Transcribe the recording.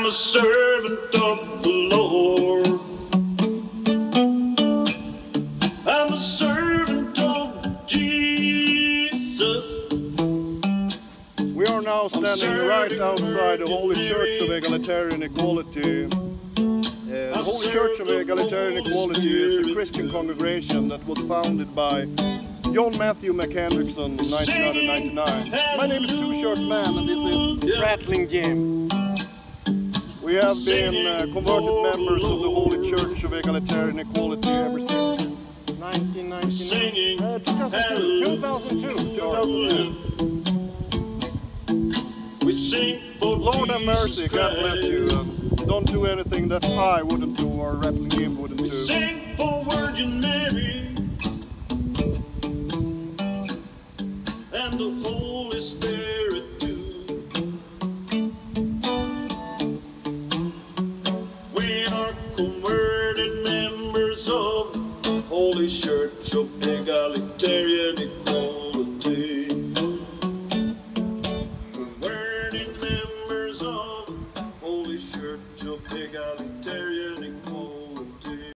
I'm a servant of the Lord. I'm a servant of Jesus. We are now standing right outside the Holy Church of Egalitarian Equality. The Holy Church of Egalitarian Equality is a Christian congregation that was founded by John Matthew McHenrickson in 1999. My name is Two-Shirt Man and this is Rattling Jim. We have been converted members of the Holy Church of Egalitarian Equality ever since 1999. 2002. Lord have mercy, God bless you. Don't do anything that I wouldn't do or Rattling Jim wouldn't do. Sing for Virgin Mary and the Holy Spirit too. We are converted members of the Holy Church of Egalitarian Equality. Converted members of the Holy Church of Egalitarian